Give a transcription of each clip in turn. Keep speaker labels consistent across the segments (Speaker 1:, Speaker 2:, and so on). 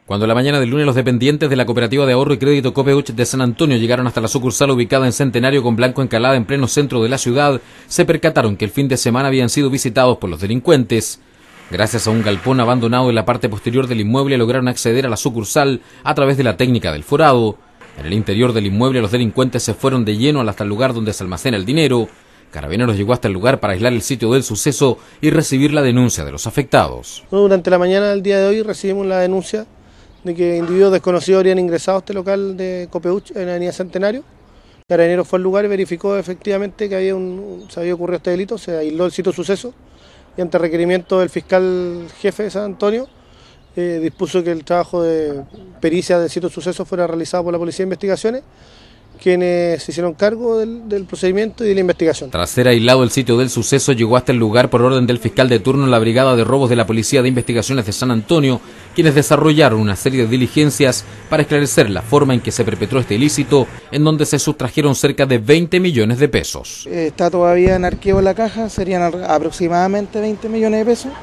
Speaker 1: Cuando la mañana del lunes los dependientes de la Cooperativa de Ahorro y Crédito Copeuch de San Antonio llegaron hasta la sucursal ubicada en Centenario con Blanco Encalada en pleno centro de la ciudad, se percataron que el fin de semana habían sido visitados por los delincuentes. Gracias a un galpón abandonado en la parte posterior del inmueble lograron acceder a la sucursal a través de la técnica del forado. En el interior del inmueble los delincuentes se fueron de lleno hasta el lugar donde se almacena el dinero. Carabineros llegó hasta el lugar para aislar el sitio del suceso y recibir la denuncia de los afectados.
Speaker 2: Durante la mañana del día de hoy recibimos la denuncia de que individuos desconocidos habrían ingresado a este local de Copeuch en la avenida Centenario. Carabineros fue al lugar y verificó efectivamente que se había ocurrido este delito, se aisló el sitio suceso y ante requerimiento del fiscal jefe de San Antonio dispuso que el trabajo de pericia del sitio suceso fuera realizado por la Policía de Investigaciones, quienes se hicieron cargo del procedimiento y de la investigación.
Speaker 1: Tras ser aislado el sitio del suceso, llegó hasta el lugar por orden del fiscal de turno la Brigada de Robos de la Policía de Investigaciones de San Antonio, quienes desarrollaron una serie de diligencias para esclarecer la forma en que se perpetró este ilícito, en donde se sustrajeron cerca de 20 millones de pesos.
Speaker 3: Está todavía en archivo la caja, serían aproximadamente 20 millones de pesos.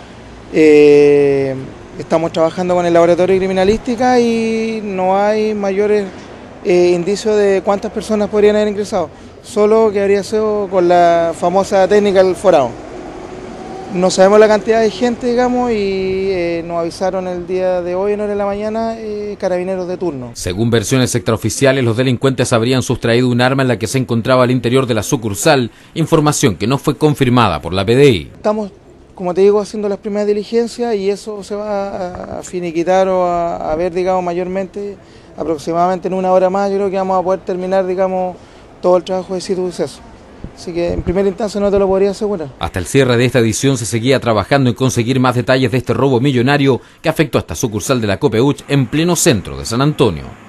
Speaker 3: Estamos trabajando con el laboratorio de criminalística y no hay mayores indicios de cuántas personas podrían haber ingresado, solo que habría sido con la famosa técnica del forado. No sabemos la cantidad de gente, digamos, y nos avisaron el día de hoy, en hora de la mañana, carabineros de turno.
Speaker 1: Según versiones extraoficiales, los delincuentes habrían sustraído un arma en la que se encontraba al interior de la sucursal, información que no fue confirmada por la PDI.
Speaker 3: Estamos, como te digo, haciendo las primeras diligencias y eso se va a finiquitar o a ver, digamos, mayormente, aproximadamente en una hora más. Yo creo que vamos a poder terminar, digamos, todo el trabajo de sitio de suceso. Así que en primera instancia no te lo podría asegurar.
Speaker 1: Hasta el cierre de esta edición se seguía trabajando en conseguir más detalles de este robo millonario que afectó a esta sucursal de la Copeuch en pleno centro de San Antonio.